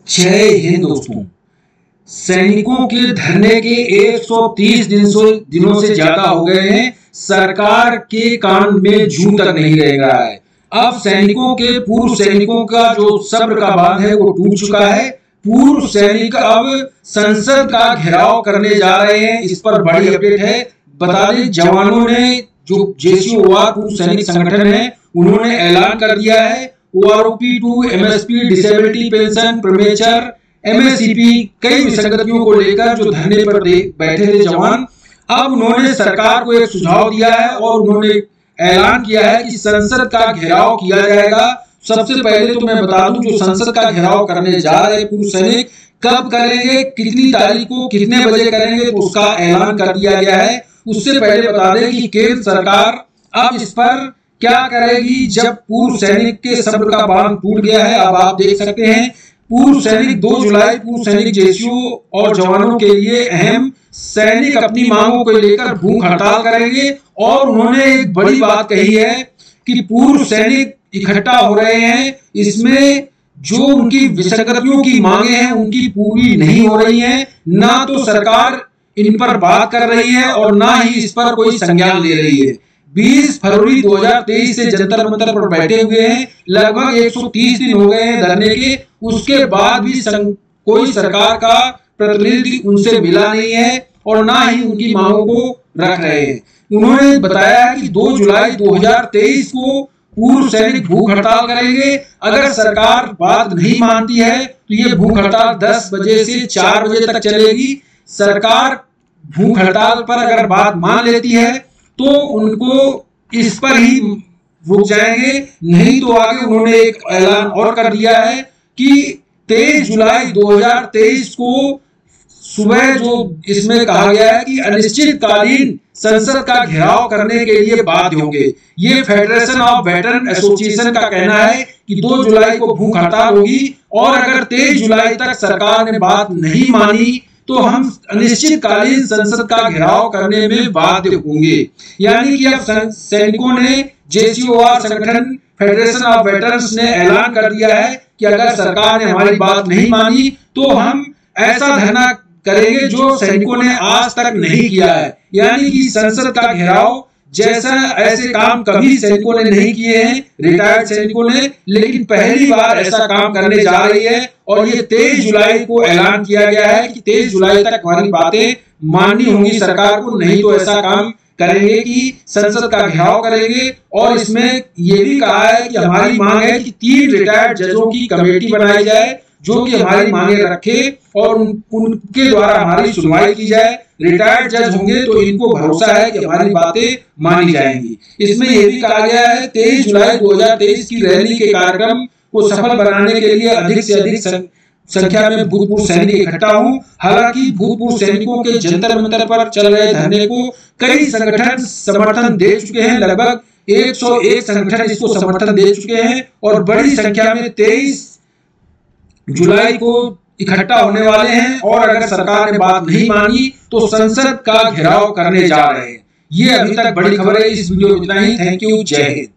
जय हिंद दोस्तों। सैनिकों के धरने के 130 दिनों से ज्यादा हो गए हैं। सरकार के कान में जूं तक नहीं रह रहा है। अब सैनिकों के पूर्व सैनिकों का जो सब्र का बांध है वो टूट चुका है। पूर्व सैनिक अब संसद का घेराव करने जा रहे हैं। इस पर बड़ी अपडेट है। बता दें, जवानों ने जो जेसीओआर पूर्व सैनिक संगठन है उन्होंने ऐलान कर दिया है OROP-2, MSP, disability pension, premature, MSCP कई विसंगतियों को लेकर जो धरने पर बैठे थे जवान, अब उन्होंने सरकार को एक सुझाव दिया है और उन्होंने ऐलान किया है कि संसद का घेराव किया जाएगा। सबसे पहले तो मैं बता दूं, जो संसद का घेराव करने जा रहे पूर्व सैनिक कब करेंगे, कितनी तारीख को, कितने बजे करेंगे, तो उसका ऐलान कर दिया गया है। उससे पहले बता दें कि केंद्र सरकार अब इस पर क्या करेगी। जब पूर्व सैनिक के सब्र का बांध टूट गया है, अब आप देख सकते हैं पूर्व सैनिक 2 जुलाई पूर्व सैनिक जेसीओ और जवानों के लिए अहम। सैनिक अपनी मांगों को लेकर भूख हड़ताल करेंगे और उन्होंने एक बड़ी बात कही है कि पूर्व सैनिक इकट्ठा हो रहे हैं, इसमें जो उनकी विसंगतियों की मांगे हैं उनकी पूरी नहीं हो रही है। ना तो सरकार इन पर बात कर रही है और ना ही इस पर कोई संज्ञान ले रही है। 20 फरवरी 2023 से जंतर मंतर पर बैठे हुए हैं। लगभग 130 दिन हो गए हैं धरने के। उसके बाद भी कोई सरकार का प्रतिनिधि उनसे मिला नहीं है और ना ही उनकी मांगों को रख रहे हैं। उन्होंने बताया कि 2 जुलाई 2023 को पूर्व सैनिक भूख हड़ताल करेंगे। अगर सरकार बात नहीं मानती है तो ये भूख हड़ताल 10 बजे से 4 बजे तक चलेगी। सरकार भूख हड़ताल पर अगर बात मान लेती है तो उनको इस पर ही रुक जाएंगे, नहीं तो आगे उन्होंने एक ऐलान और कर दिया है कि 23 जुलाई 2023 को सुबह जो इसमें कहा गया है कि अनिश्चितकालीन संसद का घेराव करने के लिए बाध्य होंगे। ये फेडरेशन ऑफ वेटरन एसोसिएशन का कहना है कि 2 जुलाई को भूख हड़ताल होगी और अगर 23 जुलाई तक सरकार ने बात नहीं मानी तो हम अनिश्चितकालीन संसद का घेराव करने में बाध्य होंगे। यानी कि अब सैनिकों ने जेसीओआर संगठन फेडरेशन ऑफ वेटरन्स ने ऐलान कर दिया है कि अगर सरकार ने हमारी बात नहीं मानी तो हम ऐसा धरना करेंगे जो सैनिकों ने आज तक नहीं किया है। यानी कि संसद का घेराव जैसा ऐसे काम कभी सैनिकों ने नहीं किए हैं, रिटायर्ड सैनिकों ने, लेकिन पहली बार ऐसा काम करने जा रही है। और ये 23 जुलाई को ऐलान किया गया है कि 23 जुलाई तक हमारी बातें माननी होंगी सरकार को, नहीं तो ऐसा काम करेंगे कि संसद का घेराव करेंगे। और इसमें यह भी कहा है कि हमारी मांग है कि 3 रिटायर्ड जजों की कमेटी बनाई जाए जो कि हमारी मांगे रखे और उनके द्वारा हमारी सुनवाई की जाए। रिटायर्ड जज होंगे तो इनको भरोसा है कि हमारी बातें मानी जाएंगी। इसमें यह भी कहा गया है 23 जुलाई 2023 की रैली के कार्यक्रम को सफल बनाने के लिए अधिक से अधिक संख्या में भूतपूर्व सैनिक इकट्ठा हों। हालांकि भूतपूर्व सैनिकों के जंतर मंतर पर चल रहे धरने को कई संगठन समर्थन दे चुके हैं। लगभग 101 संगठन इसको समर्थन दे चुके हैं और बड़ी संख्या में 23 जुलाई को इकट्ठा होने वाले हैं। और अगर सरकार ने बात नहीं मानी तो संसद का घेराव करने जा रहे हैं। ये अभी तक बड़ी खबर है। इस वीडियो में इतना ही। Thank you. जय हिंद।